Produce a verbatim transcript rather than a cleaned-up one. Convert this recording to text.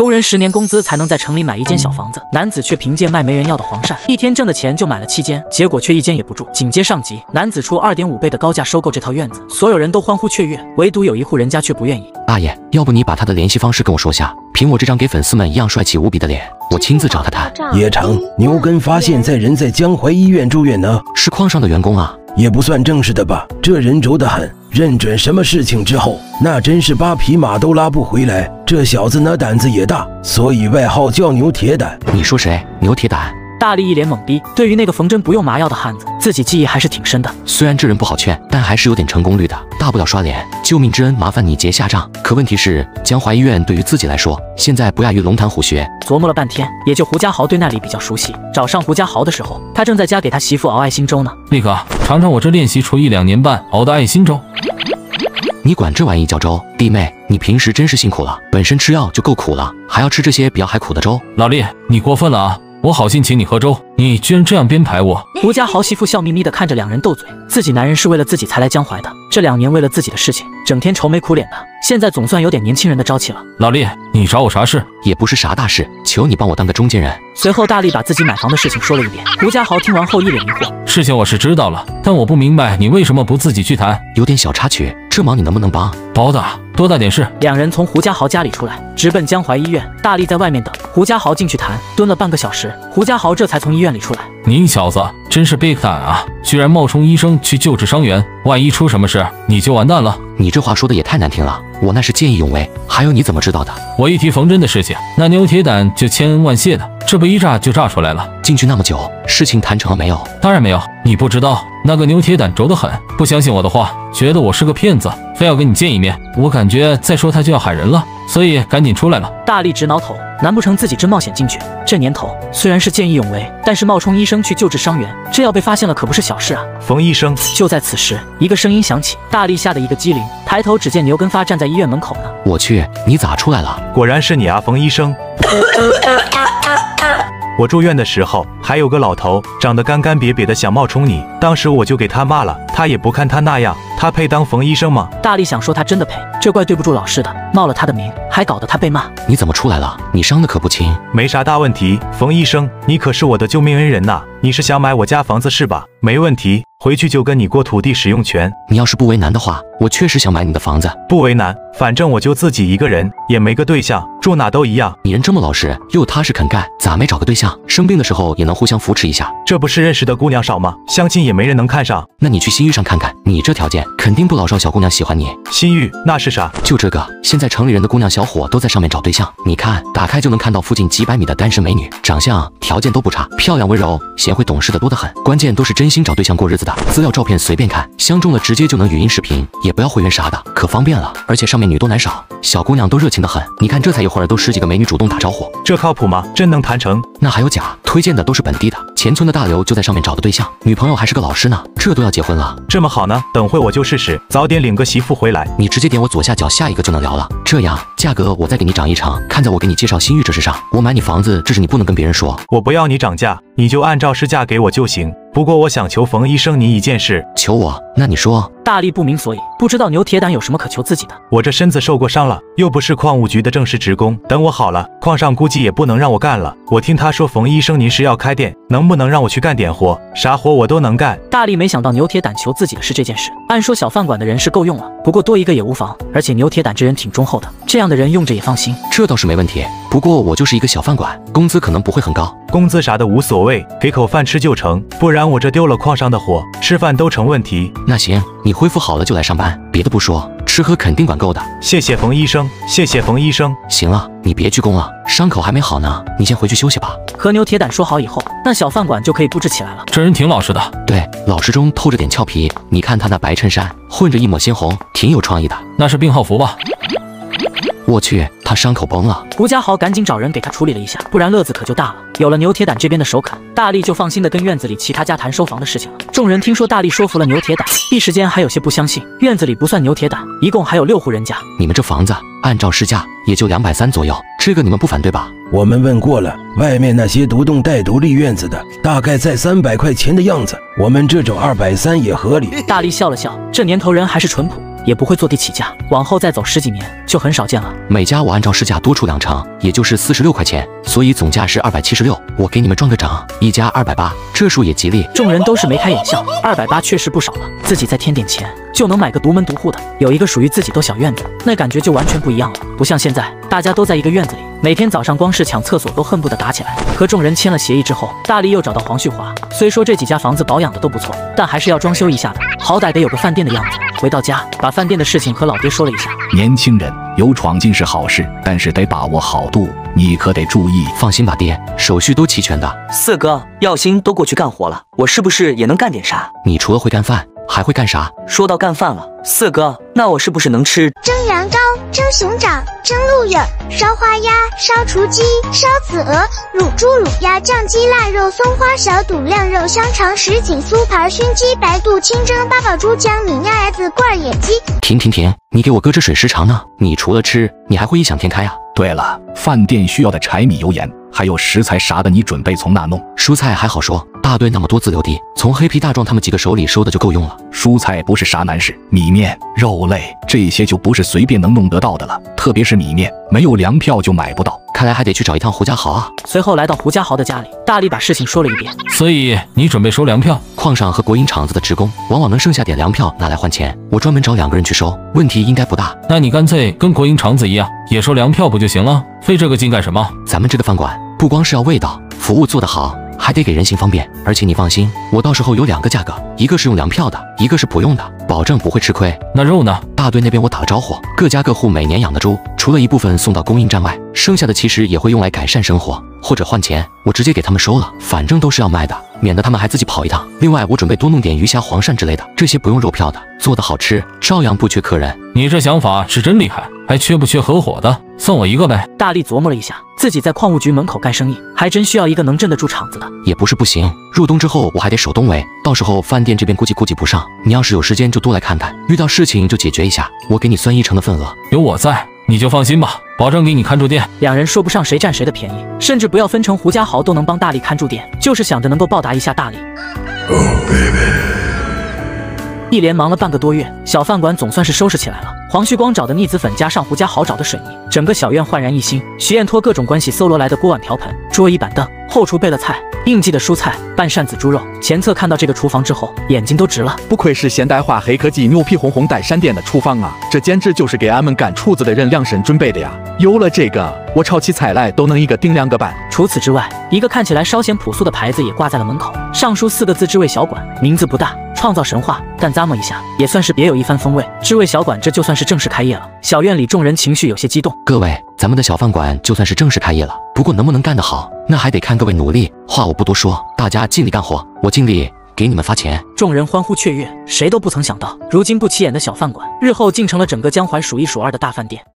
工人十年工资才能在城里买一间小房子，男子却凭借卖没人要的黄鳝，一天挣的钱就买了七间，结果却一间也不住。紧接上集，男子出二点五倍的高价收购这套院子，所有人都欢呼雀跃，唯独有一户人家却不愿意。 大爷，要不你把他的联系方式跟我说下，凭我这张给粉丝们一样帅气无比的脸，我亲自找他谈。 也成，牛根发现在人在江淮医院住院呢， 是矿上的员工啊。 也不算正式的吧，这人轴得很，认准什么事情之后，那真是八匹马都拉不回来。这小子那胆子也大，所以外号叫牛铁胆。 你说谁？牛铁胆？ 大力一脸懵逼，对于那个缝针不用麻药的汉子，自己记忆还是挺深的。 虽然这人不好劝，但还是有点成功率的，大不了刷脸。救命之恩，麻烦你结下账。可问题是，江淮医院对于自己来说，现在不亚于龙潭虎穴。 琢磨了半天，也就胡家豪对那里比较熟悉。找上胡家豪的时候，他正在家给他媳妇熬爱心粥呢。 立刻尝尝我这练习厨艺两年半熬的爱心粥。 你管这玩意叫粥？弟妹，你平时真是辛苦了，本身吃药就够苦了，还要吃这些比药还苦的粥。 老厉，你过分了啊！我好心请你喝粥，你居然这样编排我！ 胡家豪媳妇笑眯眯地看着两人斗嘴，自己男人是为了自己才来江淮的，这两年为了自己的事情，整天愁眉苦脸的，现在总算有点年轻人的朝气了。 老厉，你找我啥事？ 也不是啥大事，求你帮我当个中间人。 随后大力把自己买房的事情说了一遍，胡家豪听完后一脸迷惑。 事情我是知道了，但我不明白你为什么不自己去谈？ 有点小插曲，这忙你能不能帮？ 包的，多大点事？ 两人从胡家豪家里出来，直奔江淮医院。大力在外面等，胡家豪进去谈，蹲了半个小时，胡家豪这才从医院里出来。 你小子真是 big 胆啊，居然冒充医生去救治伤员，万一出什么事，你就完蛋了。 你这话说的也太难听了，我那是见义勇为。还有你怎么知道的？ 我一提缝针的事情，那牛铁胆就千恩万谢的，这不一炸就炸出来了。 进去那么久，事情谈成了没有？ 当然没有，你不知道那个牛铁胆轴得很，不相信我的话，觉得我是个骗子，非要跟你见一面。我感觉再说他就要喊人了，所以赶紧出来了。 大力直挠头，难不成自己真冒险进去？这年头虽然是见义勇为，但是冒充医生去救治伤员，这要被发现了可不是小事啊。 冯医生。 就在此时，一个声音响起，大力吓得一个机灵，抬头只见牛根发站在医院门口呢。 我去，你咋出来了？ 果然是你啊，冯医生。我住院的时候，还有个老头长得干干瘪瘪的，想冒充你，当时我就给他骂了，他也不看他那样，他配当冯医生吗？ 大力想说他真的配，这怪对不住老师的，冒了他的名，还搞得他被骂。 你怎么出来了？你伤的可不轻。 没啥大问题，冯医生，你可是我的救命恩人呐！你是想买我家房子是吧？没问题，回去就跟你过土地使用权。 你要是不为难的话，我确实想买你的房子。 不为难，反正我就自己一个人，也没个对象，住哪都一样。 你人这么老实，又踏实肯干，咋没找个对象？生病的时候也能互相扶持一下。 这不是认识的姑娘少吗？相亲也没人能看上。 那你去新域上看看，你这条件肯定不老少小姑娘喜欢你。 新域那是啥？ 就这个，现在城里人的姑娘小伙都在上面找对象。你看，打开就能看到附近几百米的单身美女，长相条件都不差，漂亮温柔贤惠懂事的多得很，关键都是真心找对象过日子的。资料照片随便看，相中了直接就能语音视频，也不要会员啥的，可方便了。而且上面女多男少，小姑娘都热情的很。你看这才一会儿都十几个美女主动打招呼， 这靠谱吗？真能谈成？ 那还有假，推荐的都是本地的，前村的大刘就在上面找的对象，女朋友还是个老师呢，这都要结婚了。 这么好呢？等会我就试试，早点领个媳妇回来。 你直接点我左下角下一个就能聊了。这样价格我再给你涨一成，看在我给你介绍新域这事上，我买你房子这是你不能跟别人说。 我不要你涨价，你就按照市价给我就行。不过我想求冯医生你一件事。 求我？那你说。 大力不明所以，不知道牛铁胆有什么可求自己的。 我这身子受过伤了，又不是矿务局的正式职工，等我好了，矿上估计也不能让我干了。我听他说冯医生您是要开店，能不能让我去干点活？啥活我都能干。 大力没想到牛铁胆求自己的是这件事。按说小饭馆的人是够用了，不过多一个也无妨，而且牛铁胆这人挺忠厚的，这样的人用着也放心。 这倒是没问题，不过我就是一个小饭馆，工资可能不会很高。 工资啥的无所谓，给口饭吃就成，不然我这丢了矿上的活，吃饭都成问题。 那行，你恢复好了就来上班，别的不说，吃喝肯定管够的。 谢谢冯医生，谢谢冯医生。 行了，你别鞠躬了，伤口还没好呢，你先回去休息吧。 和牛铁胆说好以后，那小饭馆就可以布置起来了。 这人挺老实的， 对，老实中透着点俏皮。你看他那白衬衫，混着一抹鲜红，挺有创意的。 那是病号服吧？ 我去，他伤口崩了。 胡家豪赶紧找人给他处理了一下，不然乐子可就大了。有了牛铁胆这边的首肯，大力就放心的跟院子里其他家谈收房的事情了。众人听说大力说服了牛铁胆，一时间还有些不相信。院子里不算牛铁胆，一共还有六户人家。 你们这房子按照市价也就两百三左右，这个你们不反对吧？ 我们问过了，外面那些独栋带独立院子的，大概在三百块钱的样子。我们这种二百三也合理。 大力笑了笑，这年头人还是淳朴， 也不会坐地起价。往后再走十几年，就很少见了。 每家我按照市价多出两成，也就是四十六块钱，所以总价是二百七十六。我给你们赚个整，一家二百八，这数也吉利。 众人都是眉开眼笑，二百八确实不少了，自己再添点钱，就能买个独门独户的，有一个属于自己的小院子，那感觉就完全不一样了。不像现在，大家都在一个院子里，每天早上光是抢厕所都恨不得打起来。和众人签了协议之后，大力又找到黄旭华。虽说这几家房子保养的都不错，但还是要装修一下的，好歹得有个饭店的样子。回到家，把饭店的事情和老爹说了一下。 年轻人有闯劲是好事，但是得把握好度，你可得注意。 放心吧，爹，手续都齐全的。 四哥，耀星都过去干活了，我是不是也能干点啥？ 你除了会干饭，还会干啥？ 说到干饭了，四哥，那我是不是能吃蒸羊羔、蒸熊掌、蒸鹿眼、烧花鸭、烧雏鸡、烧子鹅、卤猪、卤鸭、酱鸡、腊肉、松花小肚、晾肉、香肠、什锦、酥盘、熏鸡、白肚、清蒸、八宝猪、江米、鸭子、罐野鸡。 停停停，你给我搁这水时长呢？你除了吃，你还会异想天开啊？ 对了，饭店需要的柴米油盐，还有食材啥的，你准备从哪弄？ 蔬菜还好说，大队那么多自留地，从黑皮大壮他们几个手里收的就够用了。 蔬菜不是啥难事，米面、肉类这些就不是随便能弄得到的了，特别是米面，没有粮票就买不到。 看来还得去找一趟胡家豪啊。 随后来到胡家豪的家里，大力把事情说了一遍。 所以你准备收粮票？ 矿上和国营厂子的职工往往能剩下点粮票拿来换钱，我专门找两个人去收，问题应该不大。 那你干脆跟国营厂子一样，也收粮票不就行了？费这个劲干什么？ 咱们这个饭馆不光是要味道，服务做得好，还得给人行方便。而且你放心，我到时候有两个价格，一个是用粮票的，一个是不用的，保证不会吃亏。 那肉呢？ 大队那边我打了招呼，各家各户每年养的猪，除了一部分送到供应站外，剩下的其实也会用来改善生活或者换钱，我直接给他们收了，反正都是要卖的，免得他们还自己跑一趟。另外我准备多弄点鱼虾、黄鳝之类的，这些不用肉票的，做得好吃，照样不缺客人。 你这想法是真厉害，还缺不缺合伙的？送我一个呗。 大力琢磨了一下，自己在矿务局门口干生意，还真需要一个能镇得住场子的。 也不是不行，入冬之后我还得守冬围，到时候饭店这边估计顾及不上，你要是有时间就多来看看，遇到事情就解决一下，我给你算一成的份额。 有我在，你就放心吧，保证给你看住店。 两人说不上谁占谁的便宜，甚至不要分成胡家豪都能帮大力看住店，就是想着能够报答一下大力。Oh, baby。一连忙了半个多月，小饭馆总算是收拾起来了。黄旭光找的腻子粉加上胡家豪找的水泥，整个小院焕然一新。徐彦托各种关系搜罗来的锅碗瓢盆、桌椅板凳，后厨备了菜，应季的蔬菜，半扇子猪肉。前侧看到这个厨房之后，眼睛都直了。 不愧是现代化黑科技牛皮哄哄带闪电的厨房啊，这简直就是给俺们干厨子的人量身准备的呀！有了这个，我炒起菜来都能一个顶两个半。 除此之外，一个看起来稍显朴素的牌子也挂在了门口，上书四个字“知味小馆”，名字不大，创造神话，但咂摸一下也算是别有一番风味。知味小馆这就算是正式开业了。小院里众人情绪有些激动。 各位，咱们的小饭馆就算是正式开业了，不过能不能干得好，那还得看各位努力。话我不多说，大家尽力干活，我尽力给你们发钱。 众人欢呼雀跃，谁都不曾想到，如今不起眼的小饭馆，日后竟成了整个江淮数一数二的大饭店。